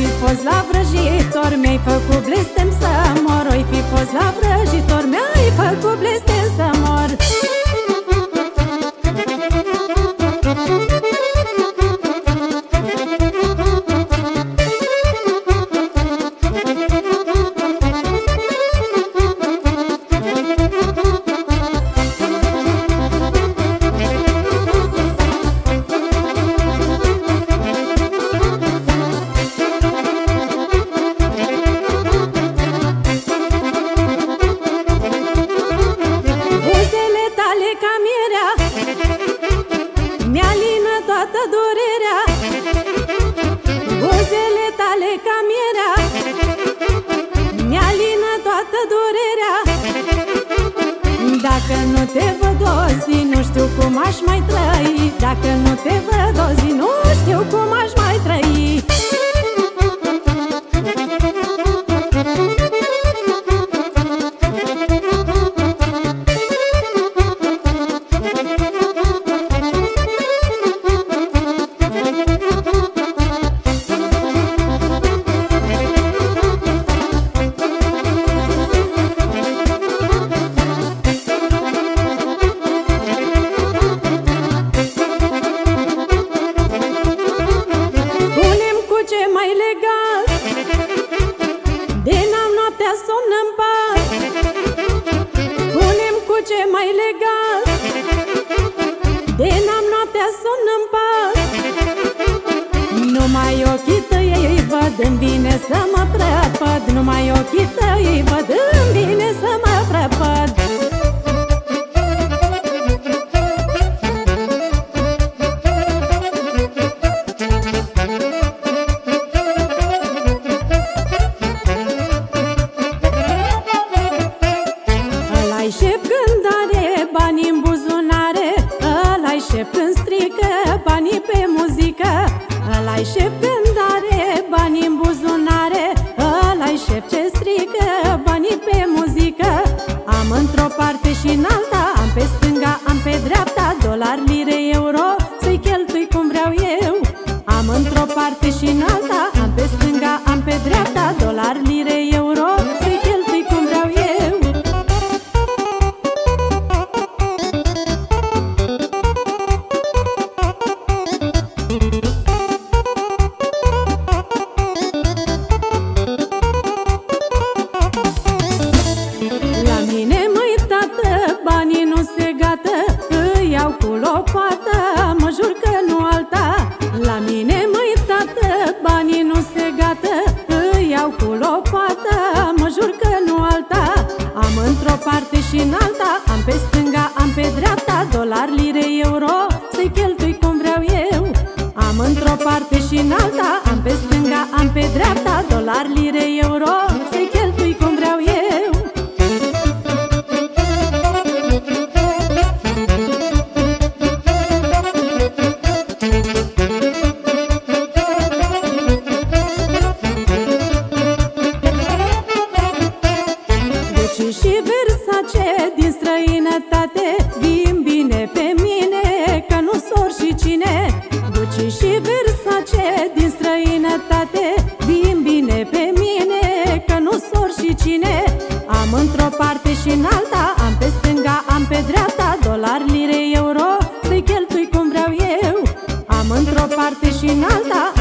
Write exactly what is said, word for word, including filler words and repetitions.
fost la vrăjitor, mi-ai făcut blestem să mor. Oi fi fost la vrăjitor, mi-ai făcut blestem să mor. Mi-alină toată durerea, buzele tale ca mierea, mi-alină toată durerea. Dacă nu te văd o zi, nu știu cum aș mai trăi. Dacă nu te văd o zi, nu știu cum aș mai trăi. Mai legal, de n-am noaptea somn în pat. Spune-mi cu ce mai legal, de n-am noaptea somn în pat. Numai ochii tăi îi văd, îmi vine să mă prăpăd. Numai ochii tăi îi văd, îmi vine să mă prăpăd. Ăla-i șef când are bani în buzunare, ăla-i șef când strică banii pe muzică. Ăla-i șef când are bani în buzunare, ăla-i șef ce strică banii pe muzică. Am într-o parte și în alta, am pe stânga, am pe dreapta, dolari, lire, euro, să-i cheltui cum vreau eu. Am într-o parte și în alta, am pe stânga, am pe dreapta, dolari, lire, euro, să-i cheltui cum vreau eu. Banii nu se gata, îi iau cu lopată, mă jur că nu alta. La mine, măi tată, banii nu se gata, îi iau cu lopată, mă jur că nu alta. Am într-o parte și în alta, am pe stânga, am pe dreapta, dolari, lire, euro, să-i cheltui cum vreau eu. Am într-o parte și în alta, am pe stânga, am pe dreapta, dolari, lire, euro, să-i cheltui cum vreau eu. Și Versace din străinătate vin bine pe mine, că nu sor și cine. Gucci și Versace din străinătate vin bine pe mine, că nu sor și cine. Am într-o parte și în alta, am pe stânga, am pe dreapta, dolari, lire, euro, să-i cheltui cum vreau eu. Am într-o parte și în alta,